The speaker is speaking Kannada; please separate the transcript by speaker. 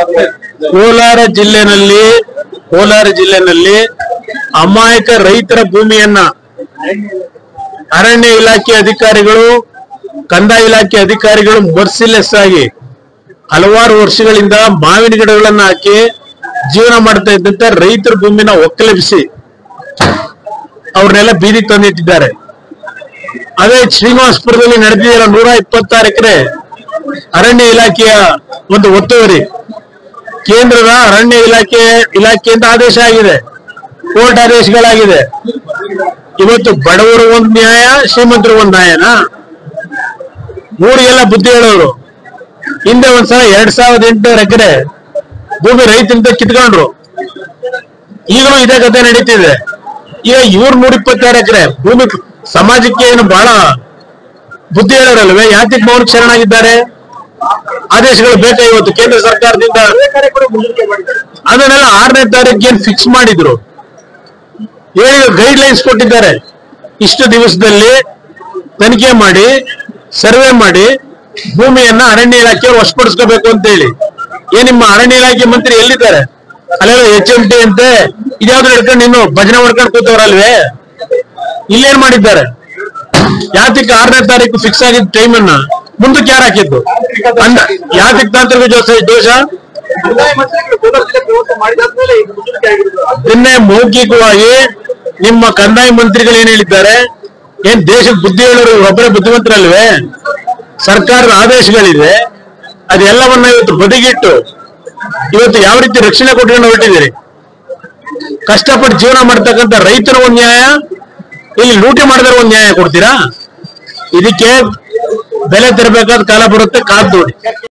Speaker 1: ಕೋಲಾರ ಜಿಲ್ಲೆನಲ್ಲಿ ಅಮಾಯಕ ರೈತರ ಭೂಮಿಯನ್ನ ಅರಣ್ಯ ಇಲಾಖೆ ಅಧಿಕಾರಿಗಳು, ಕಂದಾಯ ಇಲಾಖೆ ಅಧಿಕಾರಿಗಳು ಮರ್ಸಿಲೆಸ್ ಆಗಿ ಹಲವಾರು ವರ್ಷಗಳಿಂದ ಮಾವಿನ ಗಿಡಗಳನ್ನ ಹಾಕಿ ಜೀವನ ಮಾಡ್ತಾ ಇದ್ದಂತ ರೈತರ ಭೂಮಿನ ಒಕ್ಕಲೆಬ್ಬಿಸಿ ಅವ್ರನ್ನೆಲ್ಲ ಬೀದಿಗೆ ತಂದಿಟ್ಟಿದ್ದಾರೆ. ಅದೇ ಶ್ರೀನಿವಾಸಪುರದಲ್ಲಿ ನಡೆದಿರೋ 126 ಎಕರೆ ಅರಣ್ಯ ಇಲಾಖೆಯ ಒಂದು ಒತ್ತುವರಿ ಕೇಂದ್ರದ ಅರಣ್ಯ ಇಲಾಖೆಯಿಂದ ಆದೇಶ ಆಗಿದೆ, ಕೋರ್ಟ್ ಆದೇಶಗಳಾಗಿದೆ. ಇವತ್ತು ಬಡವರು ಒಂದು ನ್ಯಾಯ, ಶ್ರೀಮಂತರು ಒಂದು ನ್ಯಾಯನಾ? ಊರಿಗೆಲ್ಲ ಬುದ್ಧಿ ಹೇಳೋರು. ಹಿಂದೆ ಒಂದ್ಸಲ 2800 ಎಕರೆ ಭೂಮಿ ರೈತರಿಂದ ಕಿತ್ಕೊಂಡ್ರು. ಈಗಲೂ ಇದೇ ಕಥೆ ನಡೀತಿದೆ. ಈಗ 126 ಎಕರೆ ಭೂಮಿ ಸಮಾಜಕ್ಕೆ ಏನು ಬಹಳ ಬುದ್ಧಿ ಹೇಳೋರಲ್ವೇ? ಯಾತಿಗೆ ಮೌನಕ್ಕೆ ಶರಣಾಗಿದ್ದಾರೆ? ಆದೇಶಗಳು ಬೇಕಾ ಇವತ್ತು ಕೇಂದ್ರ ಸರ್ಕಾರದಿಂದ? ಅದನ್ನೆಲ್ಲ 6ನೇ ತಾರೀಕಿಗೆ ಫಿಕ್ಸ್ ಮಾಡಿದ್ರು, ಗೈಡ್ ಲೈನ್ಸ್ ಕೊಟ್ಟಿದ್ದಾರೆ. ಇಷ್ಟು ದಿವಸದಲ್ಲಿ ತನಿಖೆ ಮಾಡಿ, ಸರ್ವೆ ಮಾಡಿ ಭೂಮಿಯನ್ನ ಅರಣ್ಯ ಇಲಾಖೆಯವರು ವಶಪಡಿಸ್ಕೋಬೇಕು ಅಂತ ಹೇಳಿ. ನಿಮ್ಮ ಅರಣ್ಯ ಇಲಾಖೆ ಮಂತ್ರಿ ಎಲ್ಲಿದ್ದಾರೆ? ಅಲ್ಲೆಲ್ಲ HMT ಅಂತೆ ಇದ್ಯಾವ್ದು ಹಿಡ್ಕೊಂಡು ಇನ್ನು ಭಜನೆ ಮಾಡ್ಕೊಂಡು ಕೂತವ್ರಲ್ವೇ? ಇಲ್ಲೇನ್ ಮಾಡಿದ್ದಾರೆ? ಯಾತಿಗೆ 6ನೇ ತಾರೀಕು ಫಿಕ್ಸ್ ಆಗಿದ್ದ ಟೈಮ್ ಅನ್ನ ಮುಂದಕ್ಕೆ ಯಾರು ಹಾಕಿದ್ದು? ಯಾತಿಗೆ ತಾಂತ್ರಿಕ ದೋಷ? ನಿನ್ನೆ ಮೌಖಿಕವಾಗಿ ನಿಮ್ಮ ಕಂದಾಯ ಮಂತ್ರಿಗಳು ಏನ್ ಹೇಳಿದ್ದಾರೆ? ಏನ್ ದೇಶಕ್ಕೆ ಬುದ್ಧಿ ಹೇಳೋರು ಒಬ್ಬರೇ ಬುದ್ಧಿವಂತರಲ್ವೇ? ಸರ್ಕಾರದ ಆದೇಶಗಳಿದೆ, ಅದೆಲ್ಲವನ್ನ ಇವತ್ತು ಬದಿಗಿಟ್ಟು ಇವತ್ತು ಯಾವ ರೀತಿ ರಕ್ಷಣೆ ಕೊಟ್ಕೊಂಡು ಹೊರಟಿದ್ದೀರಿ? ಕಷ್ಟಪಟ್ಟು ಜೀವನ ಮಾಡ್ತಕ್ಕಂಥ ರೈತರ ಒಂದ್ ನ್ಯಾಯ, ಇಲ್ಲಿ ಲೂಟಿ ಮಾಡಿದ್ರೆ ಒಂದ್ ನ್ಯಾಯ ಕೊಡ್ತೀರಾ? ಇದಕ್ಕೆ ಬೆಲೆ ತೆರಬೇಕಾದ ಕಾಲ ಬರುತ್ತೆ, ಕಾದ್ ನೋಡಿ.